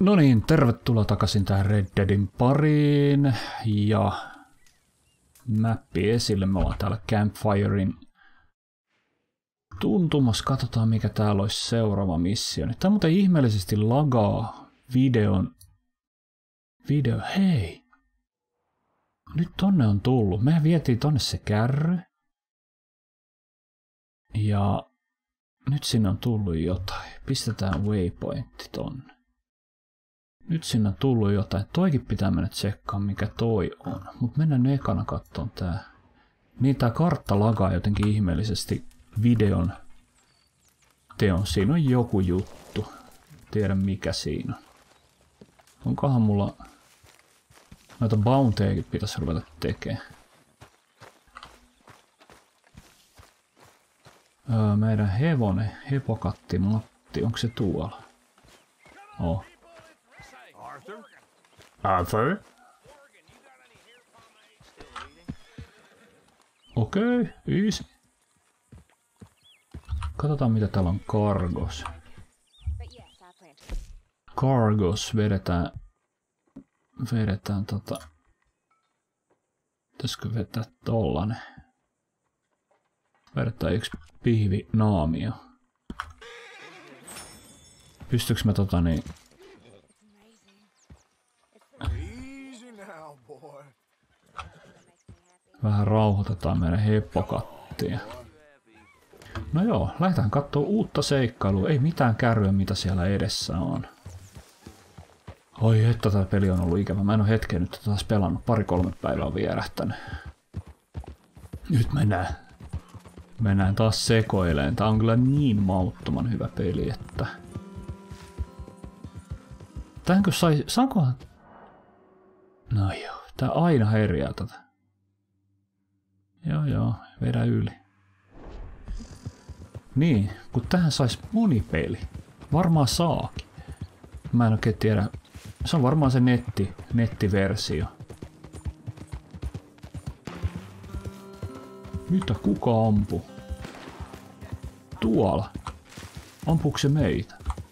No niin, tervetuloa takaisin tähän Red Deadin pariin. Ja mappi esille. Me ollaan täällä Campfirein tuntumassa. Katsotaan mikä täällä olisi seuraava missio. Tää muuten ihmeellisesti lagaa video. Hei! Nyt tonne on tullut. Me vietiin tonne se kärry. Ja nyt sinne on tullut jotain. Pistetään waypointti tonne. Nyt sinne on tullut jotain. Toikin pitää mennä tsekkaan mikä toi on. Mut mennään ekana kattoon tää. Niin tää kartta lagaa jotenkin ihmeellisesti videon teon. Siinä on joku juttu. Tiedä mikä siinä on. Onkohan mulla noita bountyjakin pitäisi ruveta tekemään. Meidän hevonen, hepokatti, Matti, onko se tuolla? Oh. Arthur? Okei, easy. Katsotaan mitä täällä on cargos. Cargos vedetään pitäisikö vetää tollanen? Vedetään yksi pihvi naamio. Pystyykö mä vähän rauhoitetaan meidän heppokattia. No joo, lähdetään kattoo uutta seikkailua. Ei mitään kärryä mitä siellä edessä on. Oi että tää peli on ollut ikävä. Mä en oo hetken nyt taas pelannut. 2-3 päivää on vierähtänyt. Nyt mennään taas sekoileen. Tää on kyllä niin mauttoman hyvä peli, että... Tämänkö saankohan... No joo, tää aina herjää tätä. Joo, vedä yli. Niin, kun tähän sais monipeli. Varmaan saakin. Mä en oikein tiedä. Se on varmaan se nettiversio. Mitä kuka ampuu? Tuolla. Ampuuko se meitä?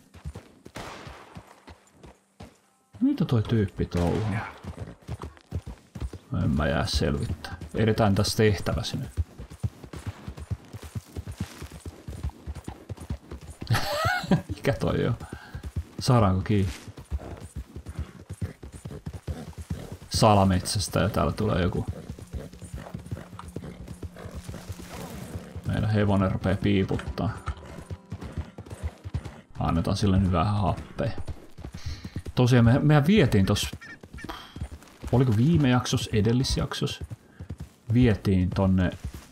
Mitä toi tyyppi touhuu? En mä jää selvittää. Edetään tässä tehtävässä nyt. Mikä toi on? Saadaanko kiinni? Salametsästä ja täällä tulee joku. Meidän hevonen rupeaa piiputtaa. Annetaan sille nyt vähän happea. Tosiaan mehän vietiin tossa... Oliko viime jaksossa, edellisjaksossa? Vietiin tonne...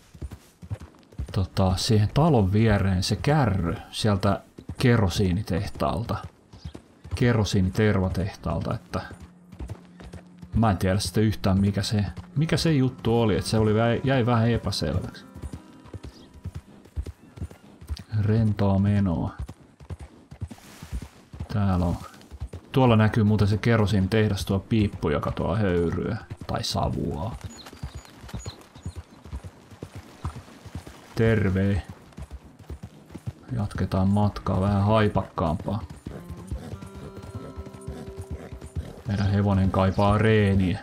siihen talon viereen se kärry sieltä kerosiinitehtaalta. Kerosiinitervatehtaalta, että... Mä en tiedä sitten yhtään mikä se juttu oli, että se jäi vähän epäselväksi. Rentoa menoa. Täällä on. Tuolla näkyy muuten se kerosiinitehdas, tuo piippu, joka tuo höyryä tai savua. Terve. Jatketaan matkaa vähän haipakkaampaa. Meidän hevonen kaipaa reeniä.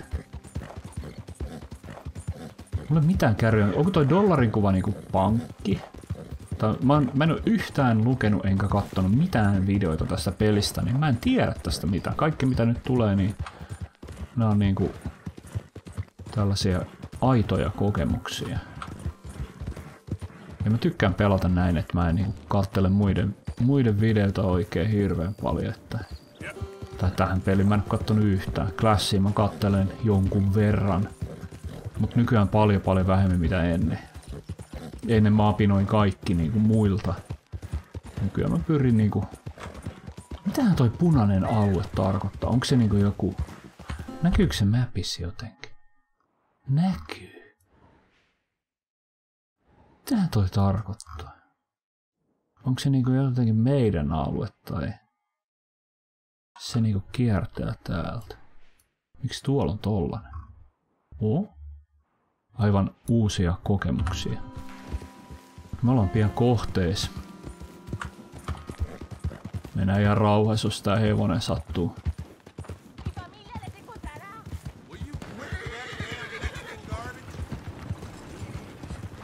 Mulla ei mitään kärryä. Onko toi dollarin kuva niinku pankki? Mä en oo yhtään lukenut enkä kattonut mitään videoita tästä pelistä, niin mä en tiedä tästä mitään. Kaikki mitä nyt tulee, niin nää on niinku tällaisia aitoja kokemuksia. Ja mä tykkään pelata näin, että mä en niinku kattele muiden videoita oikein hirveän paljon, että... Tai tähän peliin mä en oo kattonut yhtään. Classia mä kattelen jonkun verran. Mut nykyään paljon vähemmän mitä ennen. Ennen mä apinoin kaikki niinku muilta. Nykyään mä pyrin niinku... Mitähän toi punainen alue tarkoittaa? Onko se niinku joku... Näkyykö se mapissa jotenkin? Näkyy. Mitähän toi tarkoittaa? Onko se niinku jotenkin meidän alue tai... Se niinku kiertää täältä. Miksi tuolla on tollanen? Aivan uusia kokemuksia. Me ollaan pian kohteessa. Mennään ihan rauhassa, jos tää hevonen sattuu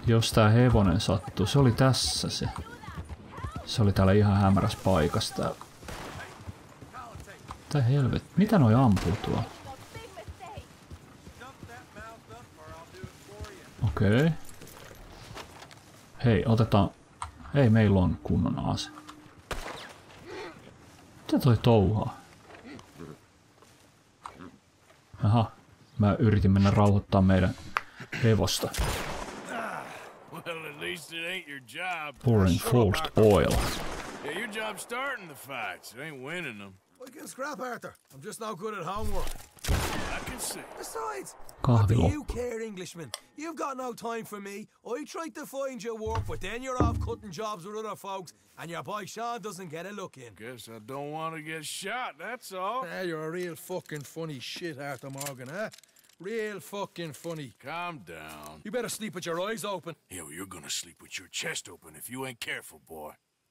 Jos tää hevonen sattuu, se oli tässä se. Se oli täällä ihan hämärässä paikassa täällä. Mitä helvetti? Mitä noi ampuu tuolla? Okei. Hei, otetaan... Hei, meillä on kunnon ase. Mitä toi touhaa? Aha, mä yritin mennä rauhoittaa meidän hevosta. Pouring forced oil. Yeah, your job's starting the fights. It ain't winning them. I can scrap, Arthur. I'm just no good at homework. I can see. Besides, Kahvi what do loppu. you care, Englishman? You've got no time for me. I tried to find you work, but then you're off cutting jobs with other folks, and your boy Sean doesn't get a look in. Guess I don't want to get shot, that's all. You're a real fucking funny shit, Arthur Morgan, huh? Real fucking funny. Calm down. You better sleep with your eyes open. Yeah, well, you're gonna sleep with your chest open if you ain't careful, boy.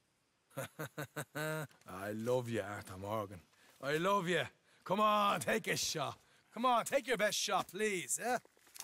I love you, Arthur Morgan. I love you. Come on, take a shot. Come on, take your best shot, please, eh?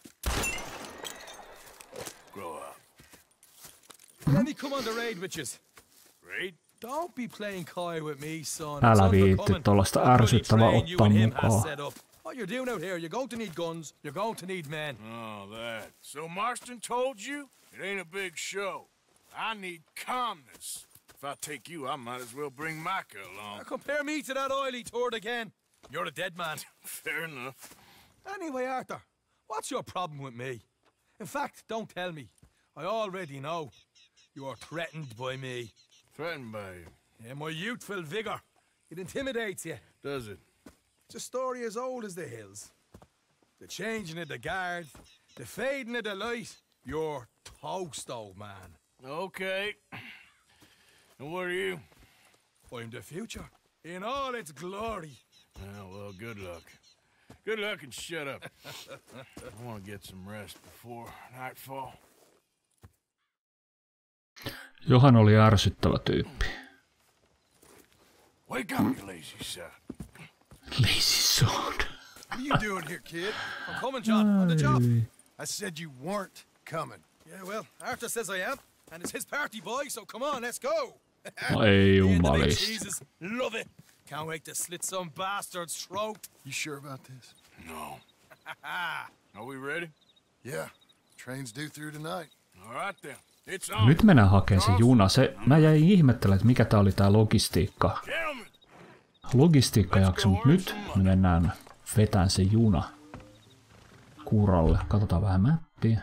Grow up. Let me come on the raid with yous. Raid? Don't be playing coy with me, son. Älä It's viitti undercoming. tollaista What bloody ärsyttävää train you ottaa and him has mukaan. set up. What you're doing out here, you're going to need guns, you're going to need men. Oh, that. So Marston told you? It ain't a big show. I need calmness. If I take you, I might as well bring Micah along. Now compare me to that oily turd again. You're a dead man. Fair enough. Anyway, Arthur, what's your problem with me? In fact, don't tell me. I already know. You're threatened by me. Threatened by you. Yeah, my youthful vigor. It intimidates you. Does it? It's a story as old as the hills. The changing of the guard, the fading of the light. You're toast, old man. Okay. And what are you? I'm the future, in all its glory. Oh, well, good luck. Good luck and shut up. I want to get some rest before nightfall. Johan oli ärsyttävä tyyppi. Wake up, you lazy son. Lazy son. What are you doing here, kid? I'm coming, John, on the job. I said you weren't coming. Yeah, well, Arthur says I am, and it's his party, boy, so come on, let's go. No ei Me and the big jumalista. cheeses, love it. Can't wait to slit some bastard's throat. You sure about this? No. Are we ready? Yeah. Train's due through tonight. All right then. It's on. Nyt mennään hakemaan se juna. Mä jäin ihmettelemään, että mikä tää oli tää logistiikka. Gentlemen. Logistiikkajakso, mutta nyt me mennään vetään se juna kuralle. Katsotaan vähän mäppiä.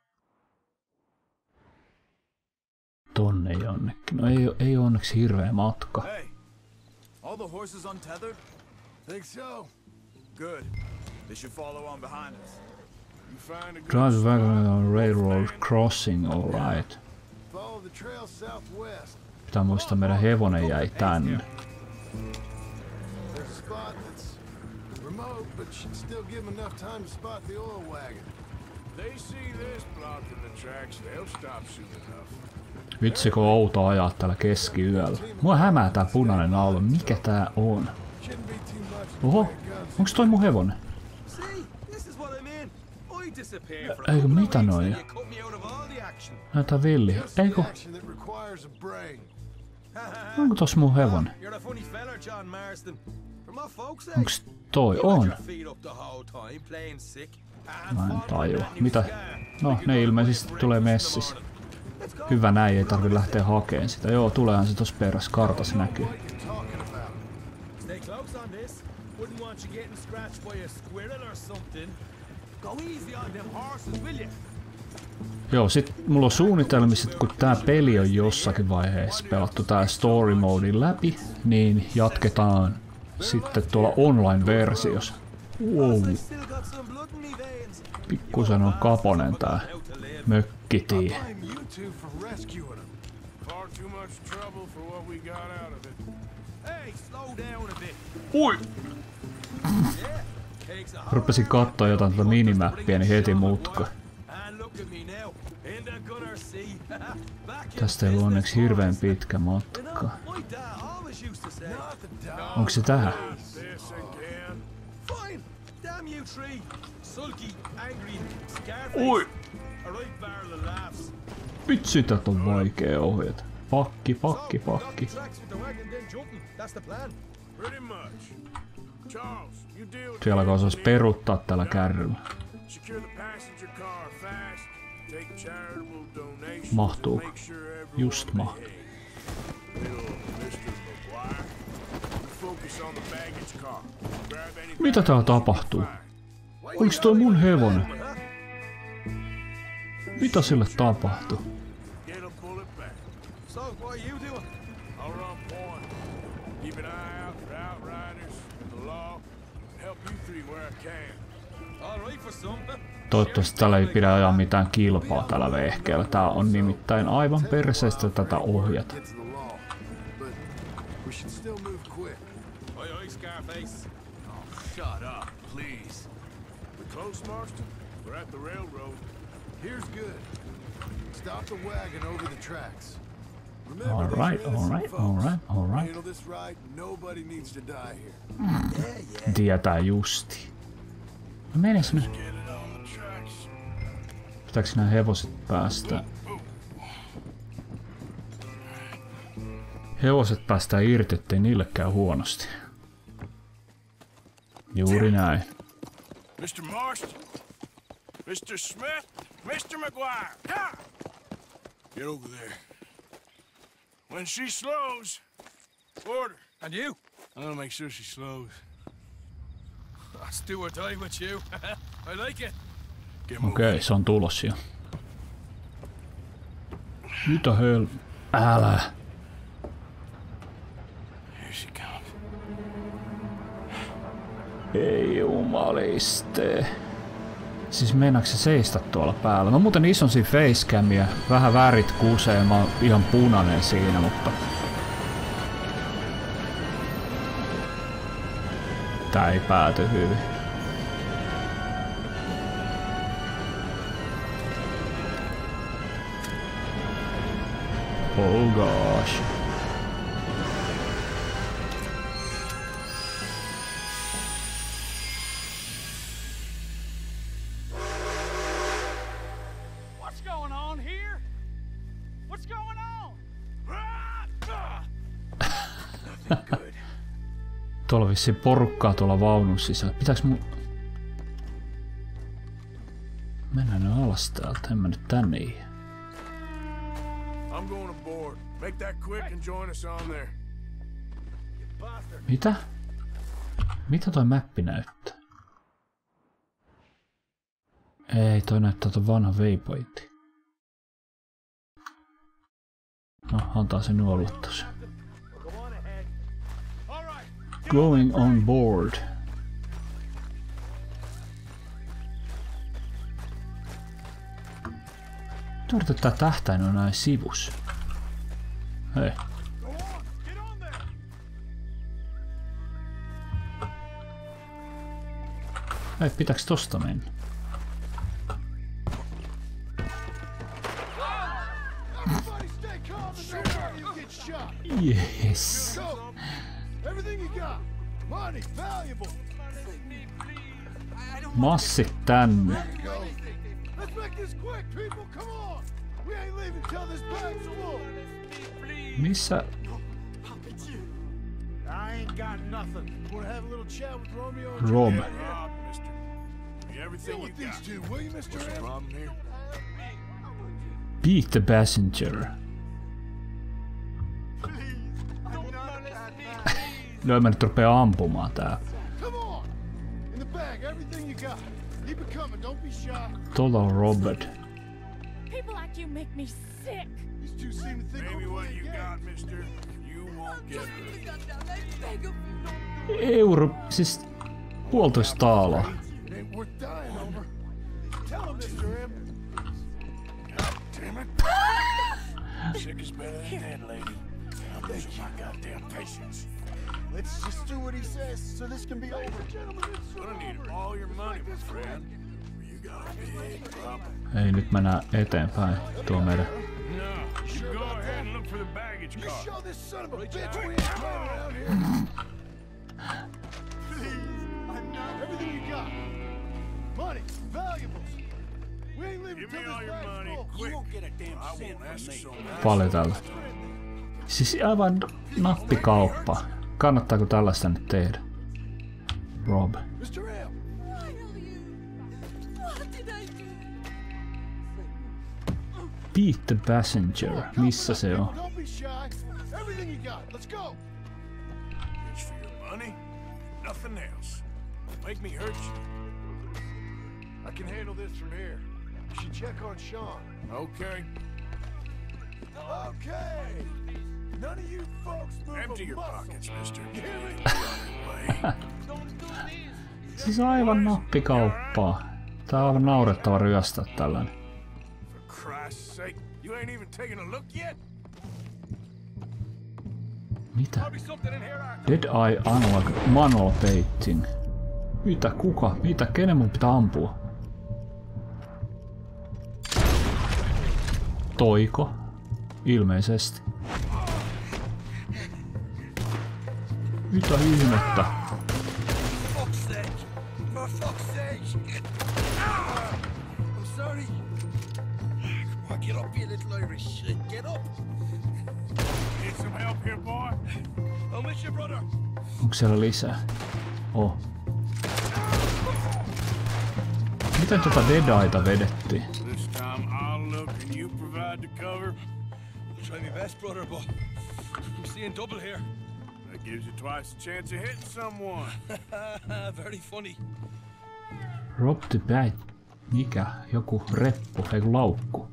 Tonne jonnekin. No ei onneksi hirveä matka. Hey, all the horses untethered? Think so. Good. They should follow on behind us. You find a good Drive spot? wagon on railroad crossing, alright. Follow the trail southwest. Pitää muistaa, meidän hevonen jäi tänne. There's a spot that's remote, but should still give them enough time to spot the oil wagon. They see this blocking the tracks, they'll stop soon enough. Vitsi kun outo ajaa täällä keskiyöllä. Mua hämää tää punainen naulu. Mikä tää on? Shouldn't be too much. Oho, onks toi mun hevonen? See, this is what I mean. I disappear for Eikö a couple of mitä weeks, noi? and you cut me out of all the action. Näytää villi. Just the Eikö? action that requires a brain. Onko tossa mun hevonen? You're a funny fella, John Marston. From my folks' say. Onks toi? You had On. your feet up the whole time, playing sick. And Mä en following tajua. that new Mitä? scar. No, ne ilmeisesti tulee messissä. Let's go. Hyvä näin, ei tarvi lähteä hakeen sitä. Joo, tuleehan se tossa perässä. Kartas näkyy. What you're talking about. Stay close on this. Wouldn't want you getting scratched by a squirrel or something. Go easy on them horses, will you? Joo, sit mulla on suunnitelmissa, että kun tää peli on jossakin vaiheessa pelattu tää story modin läpi, niin jatketaan sitten tuolla online-versiossa. Wow, I still got some blood in me veins. pikkusen on kaponen tää mökkitie. Blame you two for rescuing them. Far too much trouble for what we got out of it. Hey, slow down a bit. Ui! Yeah, takes a whole Rupesin kattoo jotain tätä minimäppiä, niin heti mutka. And look at me now, in the gunner seat. Back in Tästä ei ole onneksi hirveän pitkä You matka. know, my dad always used to say, Not the dog. Onko se tähän? This again. fine, Damn you three! Sulky, angry, scarface. Oi! A right barrel of laughs. Vitsi, tätä on vaikea ohjata. Pakki. Tracks with the wagon, then jumping. That's the plan. Pretty much. Charles, you deal with Siellä osais peruuttaa tällä kärryllä. secure the passenger car fast. Take charitable donations. Mahtuuko? And make sure everyone Just mahtuu. behaves. Little Mr. McGuire, you focus on the baggage car. Grab any Mitä täällä tapahtuu? Oliks toi mun hevonen? Mitä sille tapahtui? get a bullet back. So, what are you doing? I'll run point. Keep an eye out for outriders and the law. Help you three where I can. All right for some. Toivottavasti täällä ei pidä ajaa mitään kilpaa tällä vehkeellä. Tää on nimittäin aivan perseestä tätä ohjata. Get to the law, but we should still move quick. Oi, Scarface. Shut up, please. We close, Marston? We're at the railroad. Here's good. Stop the wagon over the tracks. Remember, All these right, are all innocent right, folks. all right, all right. Handle this right. Nobody needs to die here. Tietää justi. No menes nyt. Get it on the tracks. Pitääks nää hevoset päästä? Hevoset päästään irti, ettei niille käy huonosti. Juuri näin. Mr. Marston, Mr. Smith, Mr. McGuire, ha! Get over there. When she slows, order. And you? I'm gonna make sure she slows. Let's do or die with you. I like it. Get moving. Okei, se on tulos jo. Mitä älä. Here she comes. Ei jumaliste. Siis meinaaks se seistä tuolla päällä? Mä muuten ison siinä facecamia. Vähän värit kusee, mä oon ihan punainen siinä, mutta... Tää ei pääty hyvin. Oh gosh. What's going on here? What's going on? Tuolla on vissiin porukkaa tuolla vaunun sisällä. Pitääks mun... Mennään nyt alas täältä, en mä nyt tänne. I'm going aboard. Make that quick and join us on there. Mitä? Mitä toi mäppi näyttää? Ei, toi näyttää ton vanha waypointti. No, antaa se nyt olla tossa. Going on board. Tuoda tää tähtäin on näin sivus. Hei. Hei, pitääks tosta mennä? Everybody stay calm and nobody will get shot. Yes. Go. Everything you got. Money, valuable. Massit tänne. Go. Let's make this quick, people. Come on. We ain't leaving till this bag's full. Missä? I ain't got nothing. Wanna have a little chat with Romeo? Rom. Rob, mister. Be everything Deal you with these got. two, will you, Mr. What's the M? problem here? Beat the passenger. No, mä nyt rupea ampumaan tää. Come on. In the bag, everything you got. Keep it coming, don't be shy. Tuolla on Robert. People like you make me sick. These two seem to think Maybe we're what playing you games. got, mister, you won't get hurt. Euro, siis 1,5 taalaa. It ain't worth dying over. Tell him, Mr. M. Damn it. Sick is better than dead, lady. I'm losing my goddamn patience. Let's just do what he says so this can be over. Gentlemen, it's I'm gonna need all your money, my friend. You got a big problem. Ei, nyt mennään eteenpäin. Tuo meidän. No, you go ahead and look for the baggage You car. show this son of a bitch we ain't playing around here. Please, I'm not. Everything you got. money, valuables. We ain't leaving Give me till all this your bag's money full. quick. You won't get a damn I cent won't ask from so me. much. Paljon tällä. Siis aivan nappikauppa. Kannattaako tällaista nyt tehdä? Rob. Mr. M. I know you. What did I do? Beat the passenger. Missä se on? Don't be shy. Everything you got. Let's go. It's for your money, nothing else. Make me hurt you. I can handle this from here. You should check on Sean. Okay. Okay. None of you folks move Empty a your muscle. pockets, mister. You hear me? Way. Siis aivan nappikauppaa. Tää on aivan naurettava ryöstää tällainen. For Christ's sake, you ain't even taken a look yet? Mitä? Dead Eye Unlock Manual Baiting. Mitä? Kuka? Mitä? Kenen mun pitää ampua? Toiko? Ilmeisesti. Mitä ihmettä? For fuck's sake! I'm sorry. Come on, get up, you little Irish shit. Get up. Need some help here, boy? I'm with you, brother. Onko siellä lisää? Oh. Miten tota Dead Eyeta vedettiin? This time I'll look and you provide the cover. I'll try my best, brother, but I'm seeing double here. That gives you twice the chance of hitting someone. Very funny. Rob the Bat. Mikä? Joku reppu, ei kun laukku.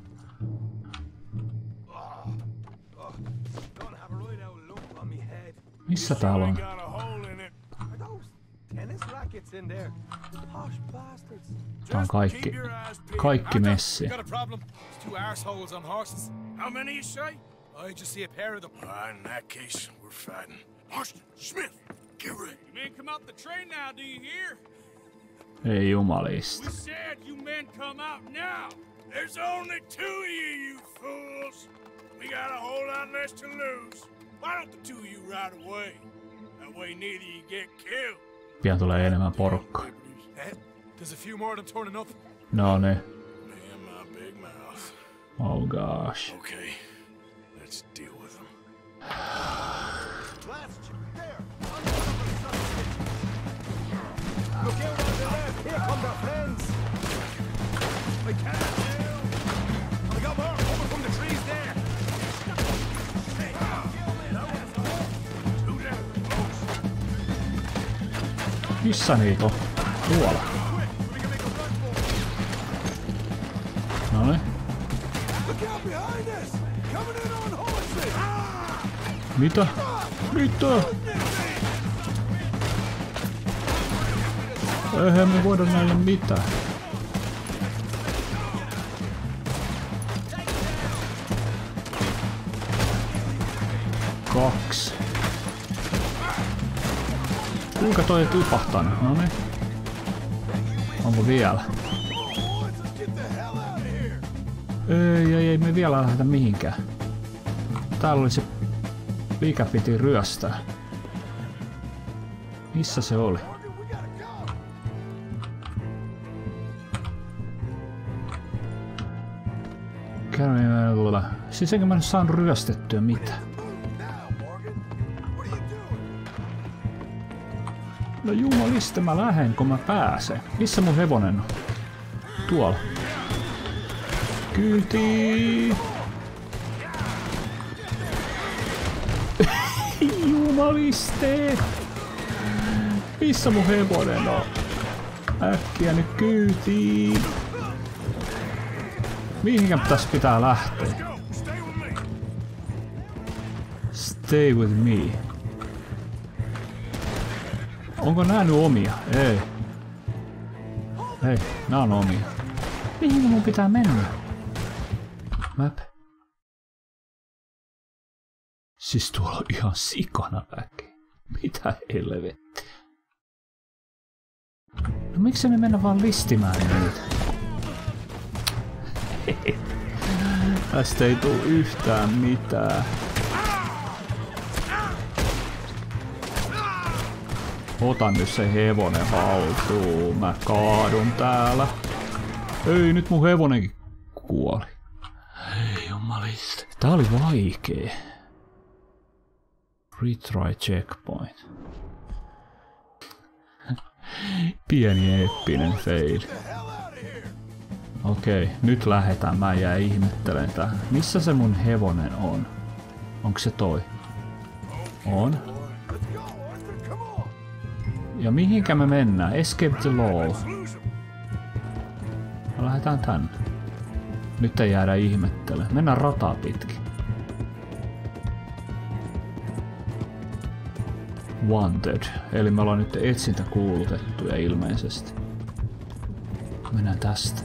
Don't have a right out lump on me head. Missä täällä on? Got a hole in it. Are those tennis rackets in there? Posh bastards. Tää on kaikki. Keep your eyes peeled. Kaikki messi. Got a problem. There's two arseholes on horses. How many you say? I just see a pair of them. In that case, we're fighting. Marston, Smith, get ready. You men come out the train now, do you hear? Ei jumalista. We said you men come out now. There's only two of you, you fools. We got a whole lot less to lose. Why don't the two of you ride away? That way neither you get killed. Pian tulee enemmän porukkaa. Eh? There's a few more of them turning up. No ne. Man, my big mouth. Oh gosh. Okay, let's deal with them. Blast you. There. Look out on the left. Here come the friends. I can't do. I got more over from the trees there. Missä niitä on? Tuolla. Noin. Look out behind us. Coming in on horses. Mitä? Mitä? Eihän me voida näille mitään. Kaksi. Kuinka toi tipahtaa nyt? No niin. Onko vielä? Ei me vielä lähdetä mihinkään. Täällä oli se, mikä piti ryöstää. Missä se oli? Käymään. Siis enkä mä nyt saanut ryöstettyä mitään. No jumalista mä lähden, kun mä pääsen. Missä mun hevonen on? Tuolla. Kyytiin! Jumaliste! Missä mun hevonen on? Äkkiä nyt kyytiin! Mihinkä pitää lähteä? Stay with me. Onko nää nyt omia? Ei. Ei, nää on omia. Mihin mun pitää mennä? Map. Siis tuolla on ihan sikana väkeä. Mitä helvettiä? No miksi me mennä vaan listimään niitä? Tästä ei tuu yhtään mitään. Ota nyt se hevonen haltuun. Mä kaadun täällä. Ei, nyt mun hevonenkin kuoli. Ei jumalista. Tää oli vaikee. Retry checkpoint. Pieni eeppinen fail. Okei, nyt lähetään. Mä jäin ihmettelen tää. Missä se mun hevonen on? Onko se toi? On. Ja mihinkä me mennään? Escape the law. Lähdetään tänne. Nyt ei jäädä ihmettelemään. Mennään rataa pitkin. Wanted. Eli me ollaan nyt etsintä kuulutettuja ilmeisesti. Mennään tästä.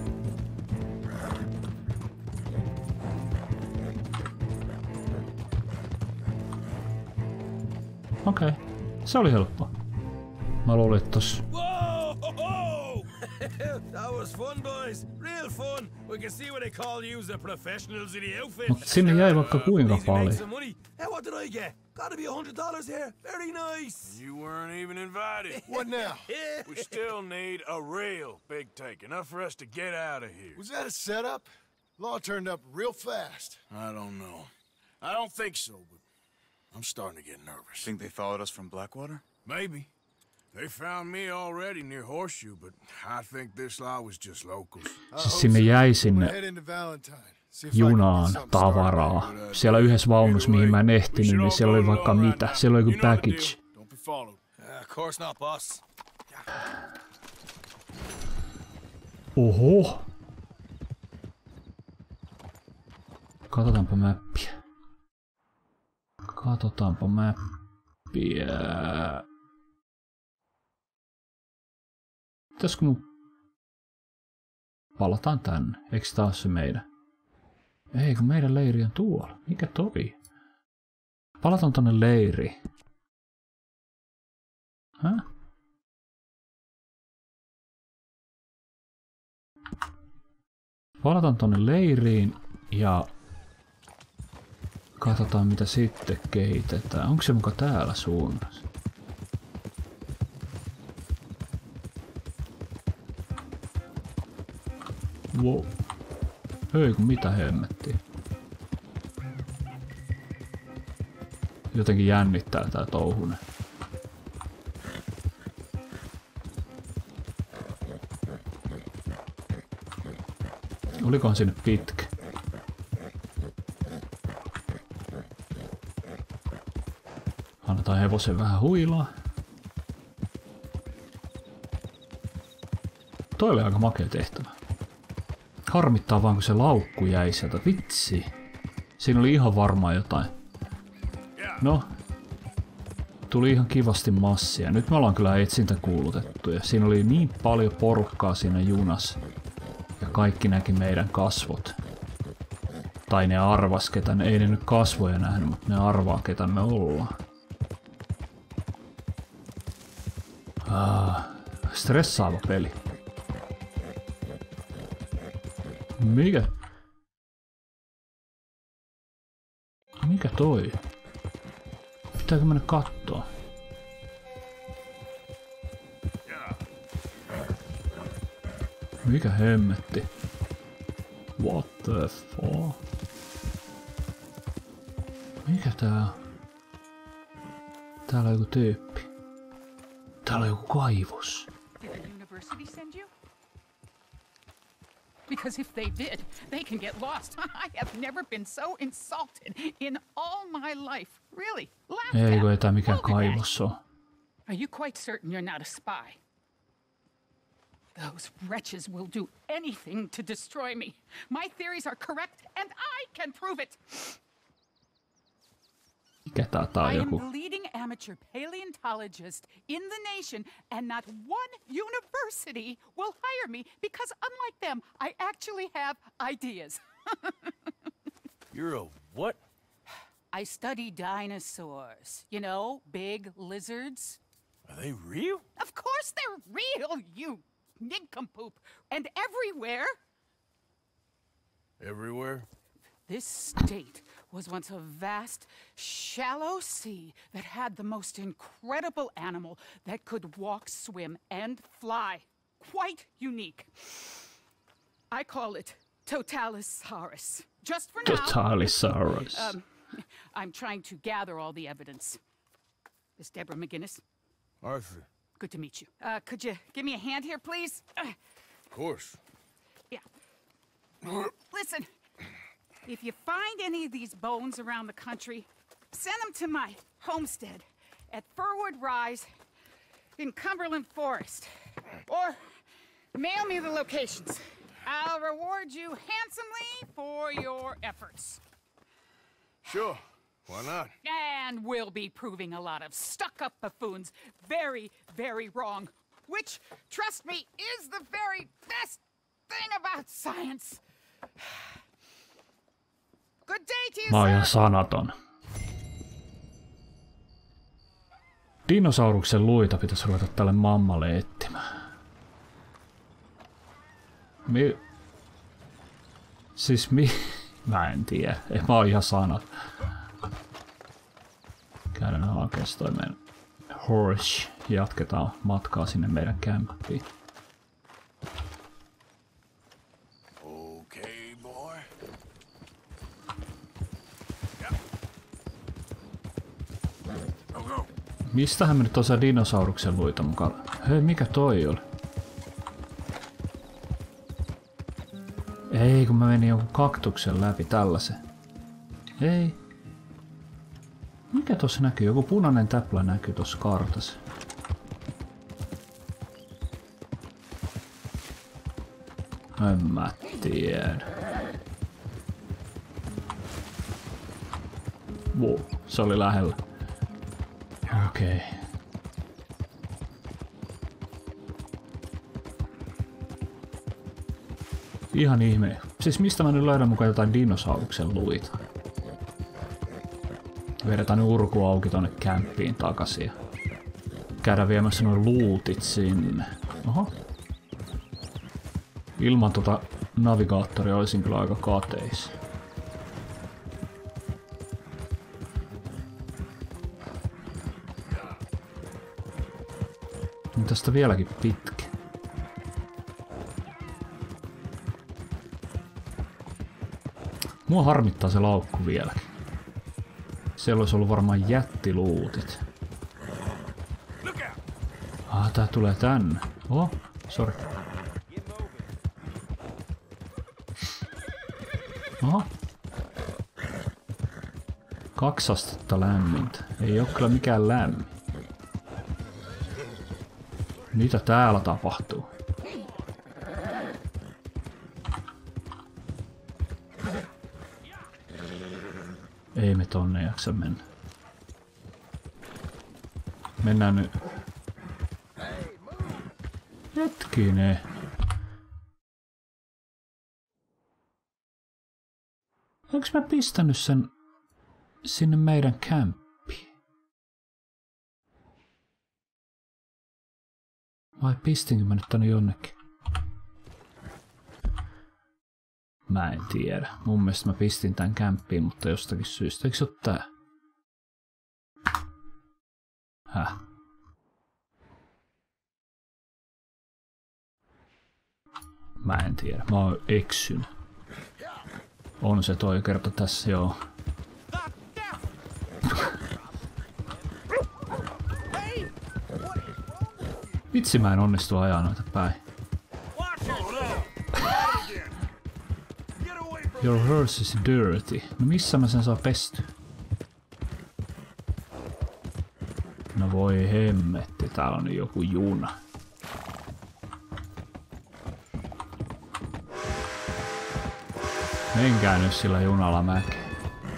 Okei. Se oli helppo. Mä luulin, että tossa... That was fun, boys. Real fun. We can see what they call you the professionals in the outfit. Mut sinne jäi vaikka kuinka paljon. Hey, what did I get? Gotta be $100 here. Very nice. You weren't even invited. What now? We still need a real big take, enough for us to get out of here. Was that a setup? Law turned up real fast. I don't know. I don't think so, but I'm starting to get nervous. Think they followed us from Blackwater? Maybe. They found me already near Horseshoe, but I think this lot was just locals. Sinne jäi sinne Head into Valentine. See if I can get junaan something started. tavaraa. Siellä yhdessä vaunussa, mihin mä en ehtinyt, niin siellä oli vaikka mitä. Siellä oli joku package. Don't be followed. Of course not, boss. Oho! Katsotaanpa mäppiä. Katsotaanpa mäppiä. Pitäisikö mun... Palataan tänne. Eikö tää ole se meidän? Ei, kun meidän leiri on tuolla. Mikä toi? Palataan tonne leiriin. Häh? Palataan tonne leiriin ja... Katsotaan mitä sitten kehitetään. Onko se muka täällä suunnassa? Wow. Ei kun mitä hemmettiä. Jotenkin jännittää tää touhunen. Olikohan sinne pitkä? Annetaan hevosen vähän huilaa. Toi oli aika makea tehtävä. Harmittaa vaan kun se laukku jäi sieltä. Vitsi. Siinä oli ihan varmaan jotain. No. Tuli ihan kivasti massia. Nyt me ollaan kyllä etsintä kuulutettu. Ja siinä oli niin paljon porukkaa siinä junassa. Ja kaikki näki meidän kasvot. Tai ne arvas ketä. Ei ne nyt kasvoja nähnyt, mutta ne arvaa ketä me ollaan. Stressaava peli. Mikä? Mikä toi? Pitääkö mennä kattoo? Mikä hemmetti? What the fuck? Mikä tää on? Täällä on joku tyyppi. Täällä on joku kaivos. Did the university send you? Because if they did, they can get lost. I have never been so insulted in all my life. Really? Laugh Eikö at. tää mikään Hold it, kaivos on? Are you quite certain you're not a spy? Those wretches will do anything to destroy me. My theories are correct, and I can prove it. Mikä tää on I am joku? the leading amateur paleontologist in the nation, and not one university will hire me because, unlike them, I actually have ideas. You're a what? I study dinosaurs. You know, big lizards. Are they real? Of course they're real, you nincompoop. And everywhere. Everywhere? This state was once a vast, shallow sea that had the most incredible animal that could walk, swim, and fly. Quite unique. I call it Totalisaurus. Just for now. Totalisaurus. I'm trying to gather all the evidence. Miss Deborah McGinnis. Arthur. Good to meet you. Could you give me a hand here, please? Of course. Yeah. Listen, if you find any of these bones around the country, send them to my homestead at Furwood Rise in Cumberland Forest. Or mail me the locations. I'll reward you handsomely for your efforts. Sure. Why not? And we'll be proving a lot of stuck-up buffoons very, very wrong. Which, trust me, is the very best thing about science. Good day to you, Mä oon ihan sir. sanaton. Dinosauruksen luita pitäisi ruveta tälle mammalle etsimään. Mä en tiedä. Mä oon ihan sanat. Käydään hakemaan toi meidän horse. Jatketaan matkaa sinne meidän kämppiin. Okay, boy. Mistähän me nyt osaa dinosauruksen luita mukaan? Hei, mikä toi oli? Ei, kun mä menin jonkun kaktuksen läpi tällaisen. Ei. Mikä tossa näkyy? Joku punainen täplä näkyy tossa kartassa. En mä tiedä. Wow, se oli lähellä. Okei. Ihan ihme. Siis mistä mä nyt löydän mukaan jotain dinosauruksen luita? Vedetään nyt urku auki tonne kämppiin takaisin. Käydään viemässä noin luutit sinne. Oho. Ilman tota navigaattoria olisin kyllä aika kateissa. Tästä vieläkin pitkä. Mua harmittaa se laukku vieläkin. Siellä olisi ollut varmaan jättiluutit. Tää tulee tänne. Oh, sorry. Oho. 2 astetta lämmintä. Ei oo kyllä mikään lämmin. Mitä täällä tapahtuu? Ei me tonne jaksa mennä. Mennään nyt. Hetkinen. Onks mä pistänyt sen sinne meidän kämppiin? Vai pistinkö mä nyt tänne jonnekin? Mä en tiedä. Mun mielestä mä pistin tän kämppiin, mutta jostakin syystä. Eikö se oo tää? Häh? Mä en tiedä. Mä oon eksynyt. On se toi kerta tässä, joo. Vitsi, mä en onnistu ajaa noita päin. Your horse is dirty. No missä mä sen saa pesty? No voi hemmetti, täällä on joku juna. Menkää nyt sillä junalla mäkeen.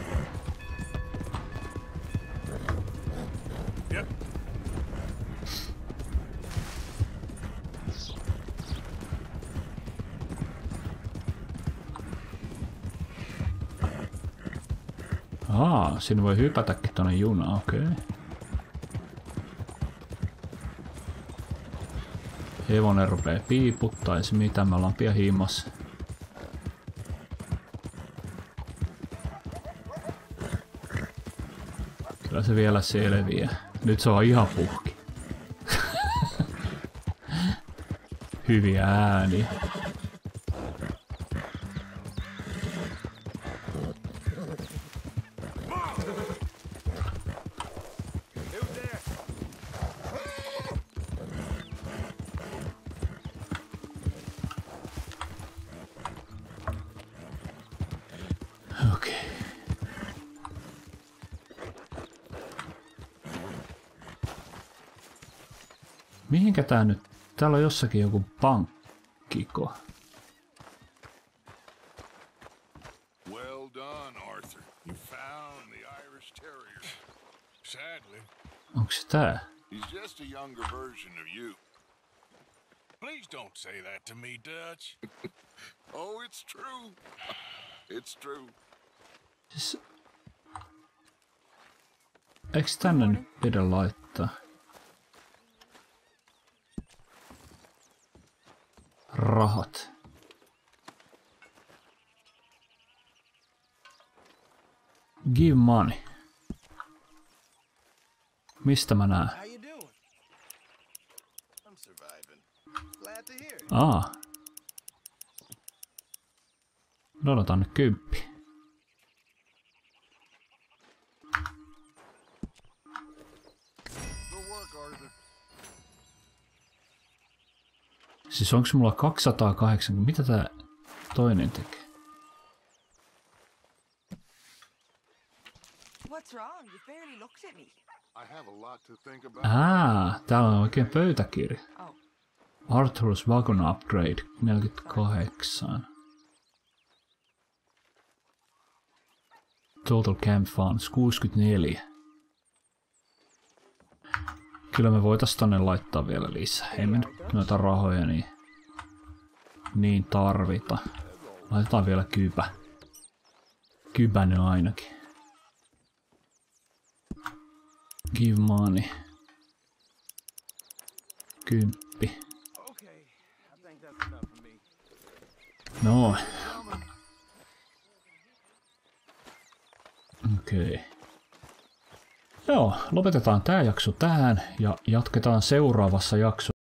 Sinne voi hypätäkin tonne junaan, okei. Hevonen rupee piiputtaa, ei se mitään, me ollaan pian himmassa. Kyllä se vielä selviää. Nyt se on ihan puhki. Hyviä ääniä. Okei. Mihinkä tää nyt? Täällä on jossakin joku pankkiko. Well done, Arthur. You found the Irish Terrier. Sadly, Onko se tää? he's just a younger version of you. Please don't say that to me, Dutch. Oh, it's true. It's true. Siis... Eiks tänne nyt pidä laittaa? Rahat. Give money. Mistä mä näen? How you doing? I'm surviving. Glad to hear it. Odotan nyt 10. Good work, Arthur. Siis onks mulla 280? Mitä tää toinen tekee? What's wrong? You barely looked at me. I have a lot to think about. Täällä on oikein pöytäkirja. Oh. Arthur's Wagon Upgrade 48. Total Camp Funds 64. Kyllä me voitais tonne laittaa vielä lisää. Ei me nyt noita rahoja niin tarvita. Laitetaan vielä kybä. Kybänen ainakin. Give money. 10. Okay, I think that's enough for me. No. Okei. Joo, lopetetaan tää jakso tähän ja jatketaan seuraavassa jaksossa.